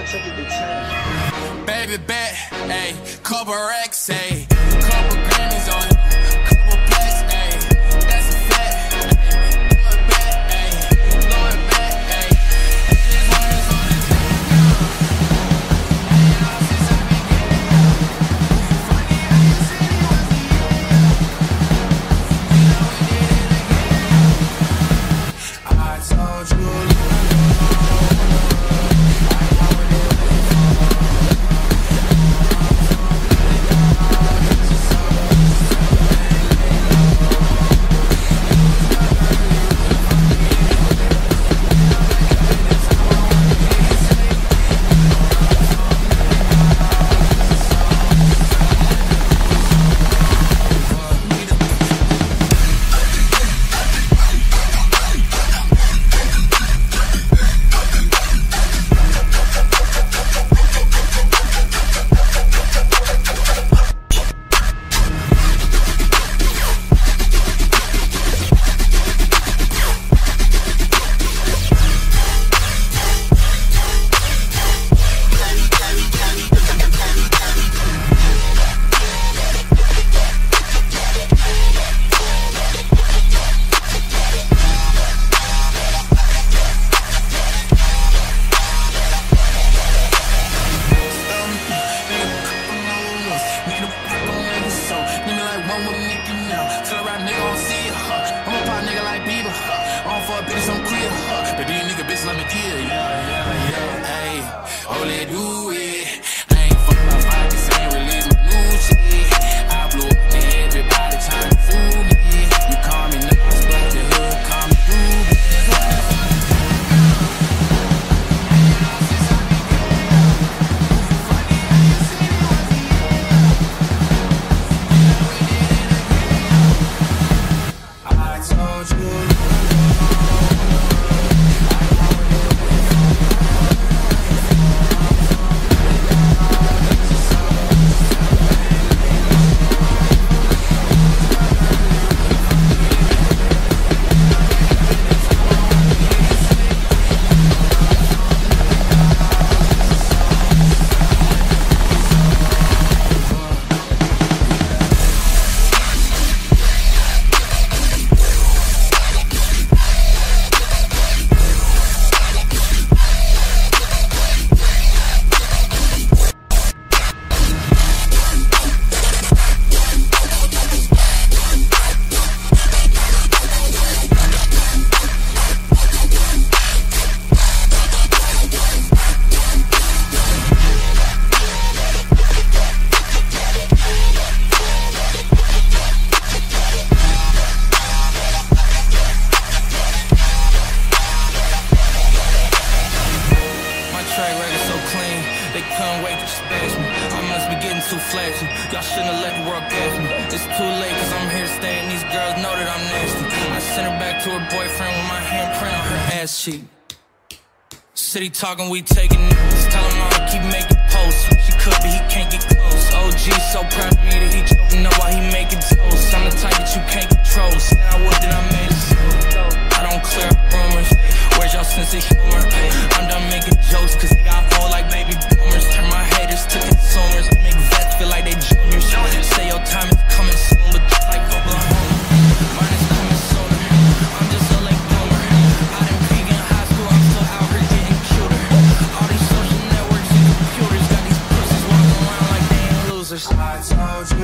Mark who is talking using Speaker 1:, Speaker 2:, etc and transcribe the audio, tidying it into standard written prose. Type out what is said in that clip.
Speaker 1: Baby bet, ayy, couple racks, ayy, couple Grammys on you, couple plaques, ayy, that's a fact, ayy, blow it back, ayy, blow it back, ayy, this one is on the I told you.
Speaker 2: Y'all shouldn't have let the world gas me. It's too late cause I'm here to stay and these girls know that I'm nasty. I sent her back to her boyfriend with my handprint on her ass cheek. City talking, we taking notes. Tell him all to keep making posts. She could, but he can't get close. OG so proud of me that he choking up while he making toast. I'm the type that you can't control. Say I would, then I made it so. I don't clear up rumors. Where's your sense of humor? I'm done making jokes cause they got old like baby boomers. Turn my haters to consumers. Make vets feel like they juniors. Say your time is coming soon, but just like Oklahoma, mine is coming sooner. I'm just a late bloomer. I didn't peak in high school, I'm still out here getting cuter. All these social networks and computers got these pussies walking around like they ain't losers.
Speaker 1: I told you.